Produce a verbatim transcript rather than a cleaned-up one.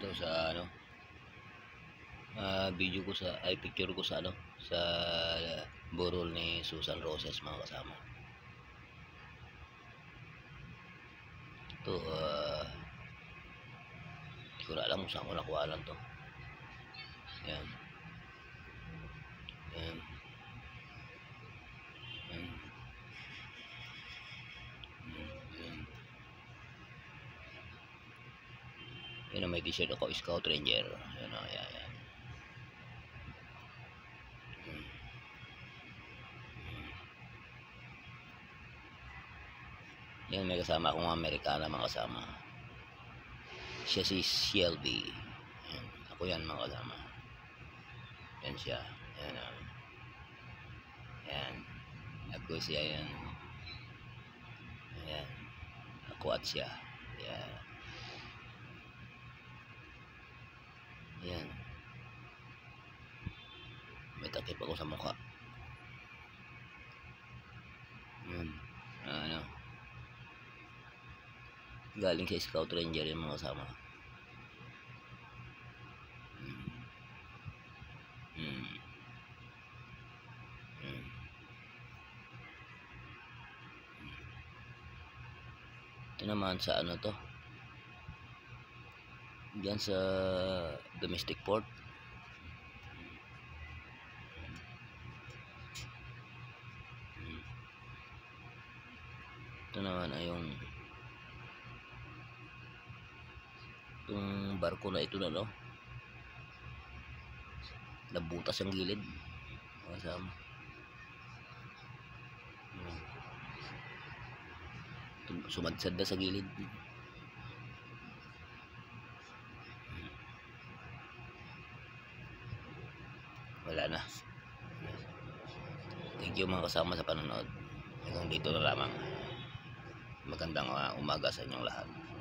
Ito sa ano, uh, video ko sa ay picture ko sa ano sa burol ni Susan Roses mga kasama. Ito uh, hindi ko na alam kung saan ko nakuha lang to. Yan. Yan. Yan. Yan. Yan na may t-shirt ako, Scout Ranger. Yan o, yan, yan. Yan, may kasama akong Amerikana mga kasama. Siya si Shelby. Yan. Ako yan mga kasama. Yan siya. Yan. Uh, yan. Ako siya yan. Yan. Ako at siya. Yan. Yan. May takip ako sa mukha. Yan. Ano. Galing sa Scout Ranger yung mga kasama. Hmm. Hmm. Hmm. Ito naman sa ano to, diyan sa domestic port. Hmm. Ito naman ay yung itong barko na ito na no, nabutas ang gilid kasama. Sumadsad na sa gilid. Wala na. Thank you mga kasama sa panonood. Hanggang dito na lamang. Magandang umaga sa inyong lahat.